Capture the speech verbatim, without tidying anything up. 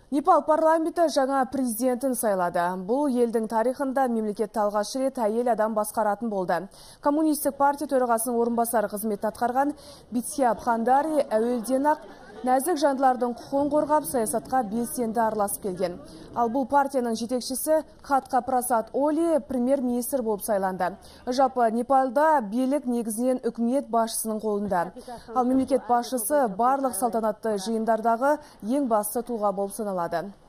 Непал парламенті жаңа президентін сайлады. Бұл елдің тарихында мемлекетті алғаш рет әйел адам басқаратын болды. Коммунистік партия төрағасының орынбасары қызметін атқарған Бития Бхандари әуелден-ақ нәзік жандылардың құқығын қорғап саясатқа белсенді араласып келген. Ал бұл партияның жетекшісі Кхатка Прасад Оли премьер-министр болып сайланды. Жалпы Непалда билік негізінен үкімет басшысының қолында. Ал мемлекет басшысы барлық салтанатты жиындардағы ең басты тұлға болып саналады.